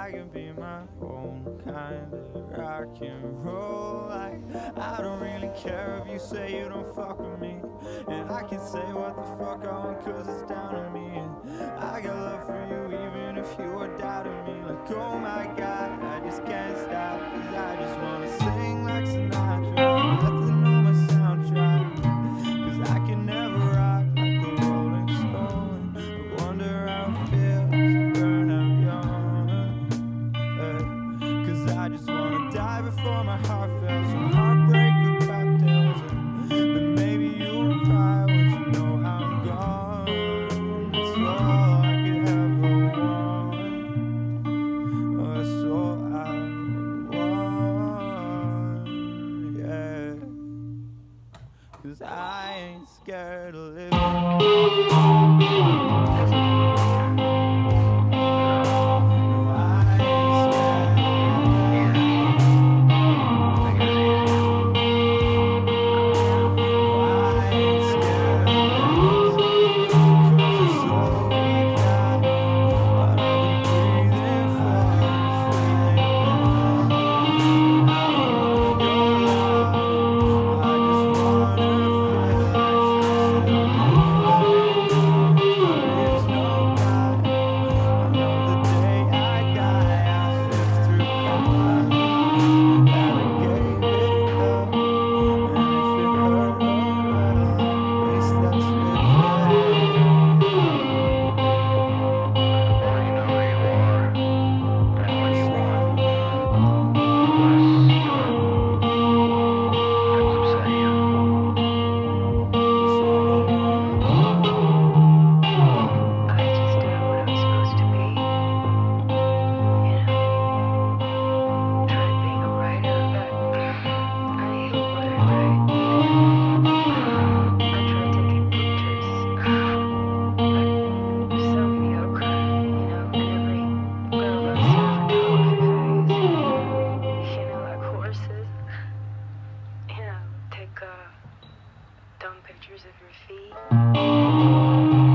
I can be my own kind of rock and roll. Like, I don't really care if you say you don't fuck with me, and I can say what the fuck I want cause it's down to me. And I got love for you even if you are doubting me. Like, oh my god, I just can't stop, cause I just wanna sing like Sinatra, nothing on my soundtrack, cause I can never rock like a rolling stone. I wonder how it feels to burn out young, cause I just wanna die before my heart fails. Some heartbreak with cocktails, and maybe you'll cry once you know I'm gone. That's all I could ever want. Oh, that's all I want, yeah. Cause I ain't scared of living. Take dumb pictures of your feet.